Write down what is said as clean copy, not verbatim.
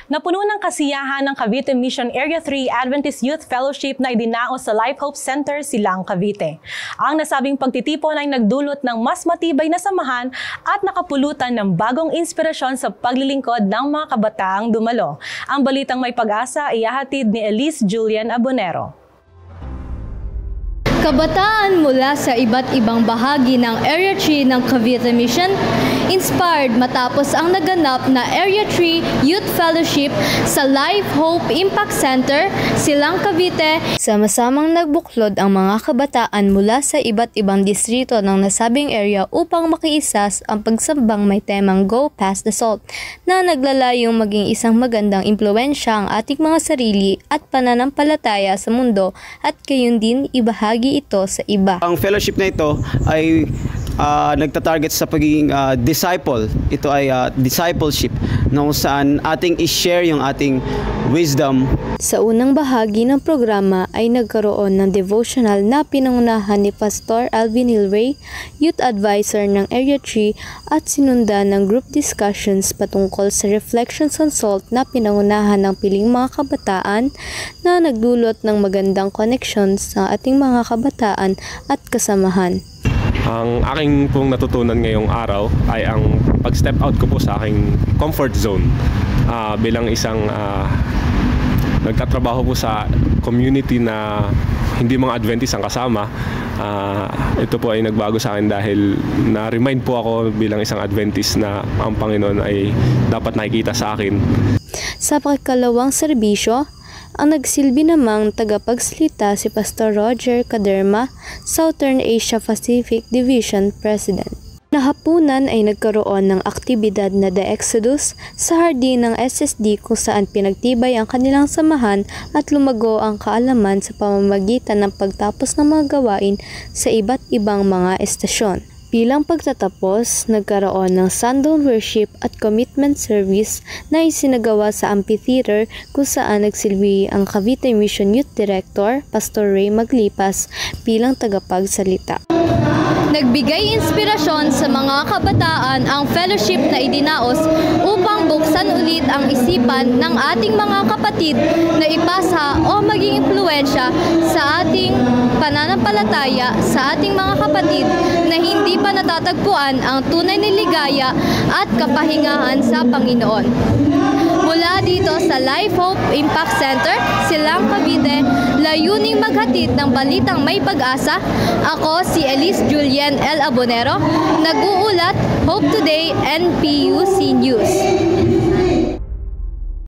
Napuno ng kasiyahan ng Cavite Mission Area 3 Adventist Youth Fellowship na idinaos sa Life Hope Center, Silang, Cavite. Ang nasabing pagtitipon ay nagdulot ng mas matibay na samahan at nakapulutan ng bagong inspirasyon sa paglilingkod ng mga kabataang dumalo. Ang balitang may pag-asa ay ihahatid ni Elise Julian Abonero. Kabataan mula sa iba't ibang bahagi ng Area 3 ng Cavite Mission, inspired matapos ang naganap na Area 3 Youth Fellowship sa Life Hope Impact Center, Silang, Cavite. Sama-samang nagbuklod ang mga kabataan mula sa iba't ibang distrito ng nasabing area upang makiisas ang pagsambang may temang Go Past the Salt na naglalayong maging isang magandang impluwensya ang ating mga sarili at pananampalataya sa mundo at gayon din ibahagi ito sa iba. Ang fellowship na ito ay nagtatarget sa pagiging disciple. Ito ay discipleship na kung saan ating i-share yung ating wisdom. Sa unang bahagi ng programa ay nagkaroon ng devotional na pinangunahan ni Pastor Alvin Hilray, Youth Advisor ng Area 3 at sinundan ng group discussions patungkol sa Reflections on Salt na pinangunahan ng piling mga kabataan na nagdulot ng magandang connections sa ating mga kabataan at kasamahan. Ang aking pong natutunan ngayong araw ay ang pag-step out ko po sa aking comfort zone bilang isang nagkatrabaho po sa community na hindi mga Adventist ang kasama. Ito po ay nagbago sa akin dahil na-remind po ako bilang isang Adventist na ang Panginoon ay dapat nakikita sa akin. Sa pakikalawang serbisyo, ang nagsilbi namang tagapagsalita si Pastor Roger Caderma, Southern Asia Pacific Division President. Nahapunan ay nagkaroon ng aktibidad na The Exodus sa hardin ng SSD kung saan pinagtibay ang kanilang samahan at lumago ang kaalaman sa pamamagitan ng pagtapos ng mga gawain sa iba't ibang mga estasyon. Bilang pagtatapos, nagkaroon ng Sundown Worship at Commitment Service na isinagawa sa amphitheater kung saan nagsilbi ang Cavite Mission Youth Director, Pastor Ray Maglipas, bilang tagapagsalita. Nagbigay inspirasyon sa mga kabataan ang fellowship na idinaos upang buksan ulit ang isipan ng ating mga kapatid na ipasa o maging impluwensya sa ating pananampalataya sa ating mga kapatid na hindi pa natatagpuan ang tunay na ligaya at kapahingahan sa Panginoon. Mula dito sa Life Hope Impact Center, Silang, Cavite, layuning maghatid ng balitang may pag-asa. Ako si Elise Julian L. Abonero, nag-uulat, Hope Today, NPUC News.